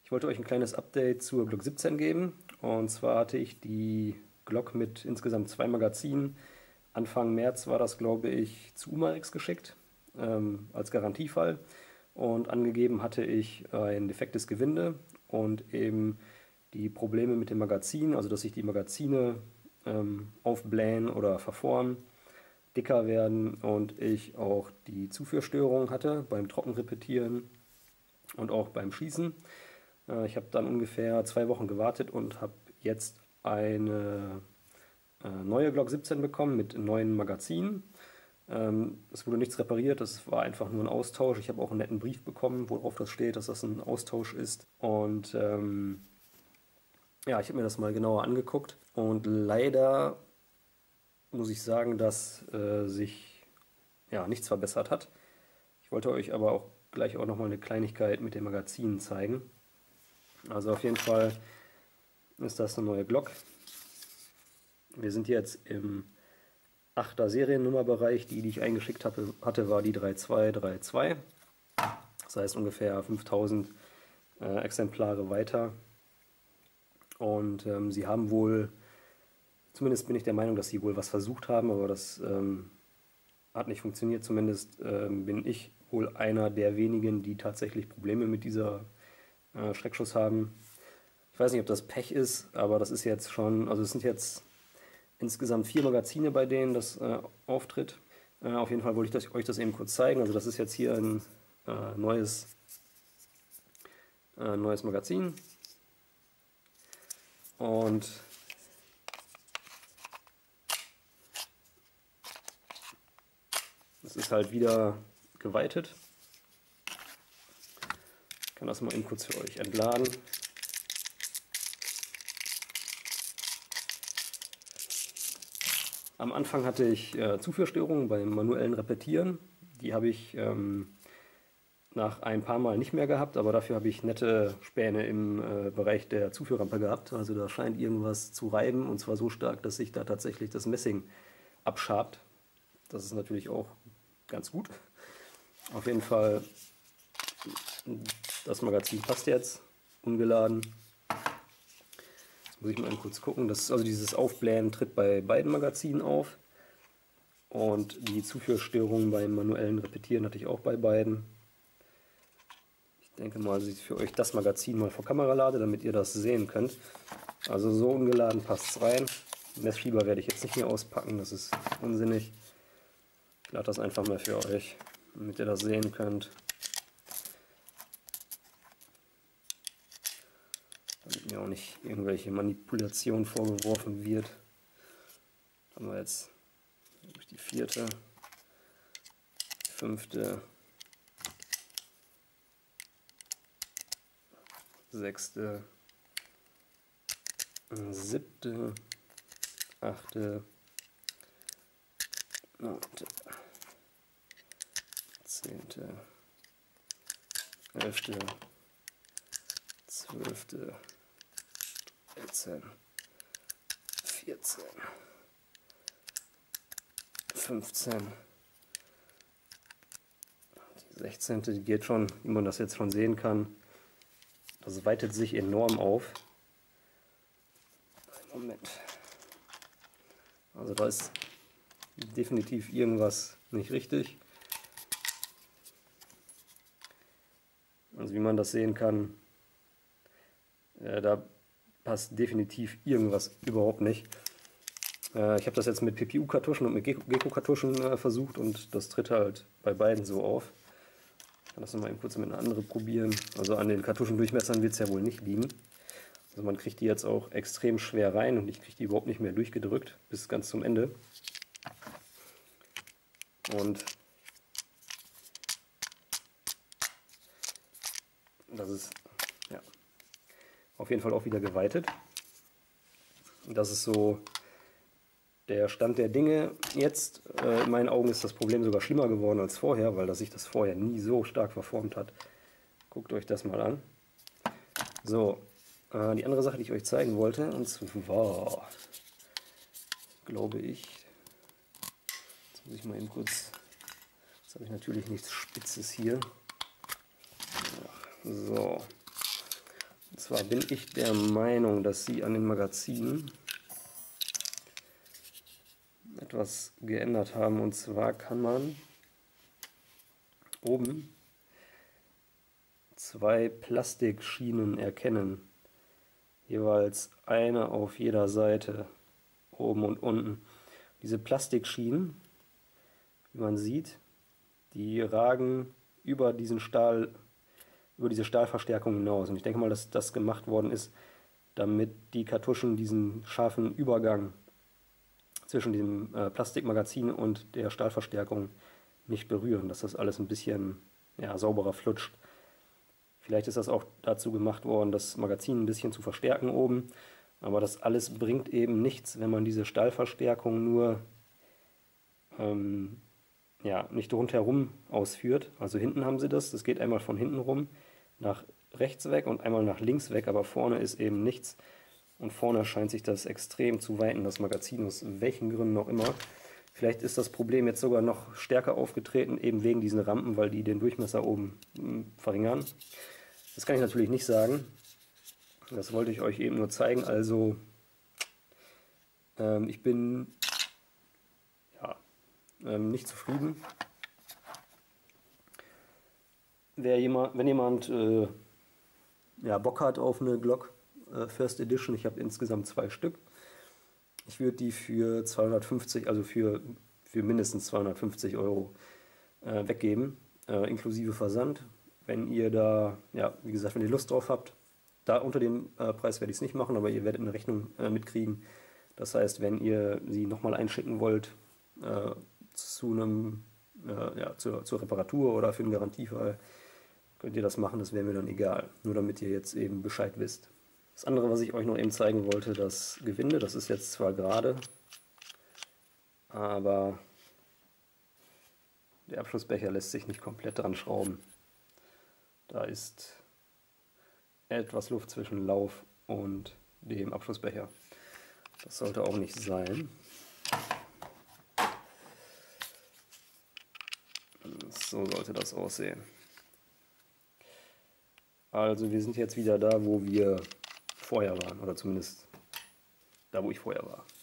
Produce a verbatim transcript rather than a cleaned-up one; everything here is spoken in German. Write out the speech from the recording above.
Ich wollte euch ein kleines Update zur Glock siebzehn geben. Und zwar hatte ich die Glock mit insgesamt zwei Magazinen. Anfang März war das, glaube ich, zu Umarex geschickt, ähm, als Garantiefall. Und angegeben hatte ich ein defektes Gewinde und eben die Probleme mit dem Magazin, also dass sich die Magazine ähm, aufblähen oder verformen, dicker werden und ich auch die Zuführstörung hatte beim Trockenrepetieren und auch beim Schießen. Äh, ich habe dann ungefähr zwei Wochen gewartet und habe jetzt eine äh, neue Glock siebzehn bekommen mit neuen Magazinen. Ähm, es wurde nichts repariert, das war einfach nur ein Austausch. Ich habe auch einen netten Brief bekommen, worauf das steht, dass das ein Austausch ist. Und ähm, ja, ich habe mir das mal genauer angeguckt und leider muss ich sagen, dass äh, sich ja, nichts verbessert hat. Ich wollte euch aber auch gleich auch nochmal eine Kleinigkeit mit den Magazinen zeigen. Also auf jeden Fall ist das eine neue Glock. Wir sind jetzt im achter Seriennummerbereich. Die, die ich eingeschickt hatte, hatte war die drei zwei drei zwei. Das heißt ungefähr fünftausend äh, Exemplare weiter. Und ähm, sie haben wohl, zumindest bin ich der Meinung, dass sie wohl was versucht haben, aber das ähm, hat nicht funktioniert. Zumindest ähm, bin ich wohl einer der wenigen, die tatsächlich Probleme mit dieser äh, Schreckschuss haben. Ich weiß nicht, ob das Pech ist, aber das ist jetzt schon, also es sind jetzt insgesamt vier Magazine, bei denen das äh, auftritt. Äh, auf jeden Fall wollte ich das, euch das eben kurz zeigen. Also das ist jetzt hier ein äh, neues, äh, neues Magazin. Und es ist halt wieder geweitet. Ich kann das mal eben kurz für euch entladen. Am Anfang hatte ich äh, Zuführstörungen beim manuellen Repetieren. Die habe ich ähm, nach ein paar Mal nicht mehr gehabt, aber dafür habe ich nette Späne im äh, Bereich der Zuführrampe gehabt. Also da scheint irgendwas zu reiben, und zwar so stark, dass sich da tatsächlich das Messing abschabt. Das ist natürlich auch ganz gut. Auf jeden Fall, das Magazin passt jetzt, ungeladen. Jetzt muss ich mal kurz gucken. Das, also dieses Aufblähen tritt bei beiden Magazinen auf. Und die Zuführstörungen beim manuellen Repetieren hatte ich auch bei beiden. Ich denke mal, dass ich für euch das Magazin mal vor Kamera lade, damit ihr das sehen könnt. Also so ungeladen passt es rein. Messschieber werde ich jetzt nicht mehr auspacken, das ist unsinnig. Ich lade das einfach mal für euch, damit ihr das sehen könnt. Damit mir auch nicht irgendwelche Manipulation vorgeworfen wird. Haben wir jetzt die vierte, die fünfte, sechste, siebte, achte, neunte, zehnte, elfte, zwölfte, dreizehn, vierzehn, fünfzehn, die sechzehnte, die geht schon, wie man das jetzt schon sehen kann. Das weitet sich enorm auf. Moment. Also da ist definitiv irgendwas nicht richtig. Also wie man das sehen kann, äh, da passt definitiv irgendwas überhaupt nicht. Äh, ich habe das jetzt mit P P U-Kartuschen und mit Gecko-Kartuschen äh, versucht und das tritt halt bei beiden so auf. Ich kann das nochmal eben kurz mit einer anderen probieren. Also an den Kartuschendurchmessern wird es ja wohl nicht liegen. Also man kriegt die jetzt auch extrem schwer rein und ich kriege die überhaupt nicht mehr durchgedrückt bis ganz zum Ende. Und das ist ja auf jeden Fall auch wieder geweitet. Das ist so der Stand der Dinge. Jetzt, äh, in meinen Augen, ist das Problem sogar schlimmer geworden als vorher, weil das sich das vorher nie so stark verformt hat. Guckt euch das mal an. So, äh, die andere Sache, die ich euch zeigen wollte, und zwar, glaube ich, jetzt muss ich mal eben kurz, jetzt habe ich natürlich nichts Spitzes hier. So, Und zwar bin ich der Meinung, dass sie an den Magazinen etwas geändert haben. Und zwar kann man oben zwei Plastikschienen erkennen. Jeweils eine auf jeder Seite, oben und unten. Diese Plastikschienen, wie man sieht, die ragen über diesen Stahl, über diese Stahlverstärkung hinaus. Und ich denke mal, dass das gemacht worden ist, damit die Kartuschen diesen scharfen Übergang zwischen dem äh, Plastikmagazin und der Stahlverstärkung nicht berühren, dass das alles ein bisschen ja, sauberer flutscht. Vielleicht ist das auch dazu gemacht worden, das Magazin ein bisschen zu verstärken oben, aber das alles bringt eben nichts, wenn man diese Stahlverstärkung nur ähm, ja, nicht rundherum ausführt. Also hinten haben sie das, das geht einmal von hinten rum nach rechts weg und einmal nach links weg, aber vorne ist eben nichts. Und vorne scheint sich das extrem zu weiten, das Magazin, aus welchen Gründen auch immer. Vielleicht ist das Problem jetzt sogar noch stärker aufgetreten, eben wegen diesen Rampen, weil die den Durchmesser oben mh, verringern. Das kann ich natürlich nicht sagen. Das wollte ich euch eben nur zeigen. Also ähm, ich bin ja, ähm, nicht zufrieden. Wer jemand, wenn jemand äh, ja, Bock hat auf eine Glock First Edition, ich habe insgesamt zwei Stück. Ich würde die für zweihundertfünfzig, also für, für mindestens zweihundertfünfzig Euro äh, weggeben, äh, inklusive Versand. Wenn ihr da, ja, wie gesagt, wenn ihr Lust drauf habt, da unter dem äh, Preis werde ich es nicht machen, aber ihr werdet eine Rechnung äh, mitkriegen. Das heißt, wenn ihr sie nochmal einschicken wollt äh, zu einem, äh, ja, zur, zur Reparatur oder für einen Garantiefall, könnt ihr das machen, das wäre mir dann egal. Nur damit ihr jetzt eben Bescheid wisst. Das andere, was ich euch noch eben zeigen wollte, das Gewinde, das ist jetzt zwar gerade, aber der Abschlussbecher lässt sich nicht komplett dran schrauben. Da ist etwas Luft zwischen Lauf und dem Abschlussbecher. Das sollte auch nicht sein. So sollte das aussehen. Also wir sind jetzt wieder da, wo wir vorher waren, oder zumindest da, wo ich vorher war.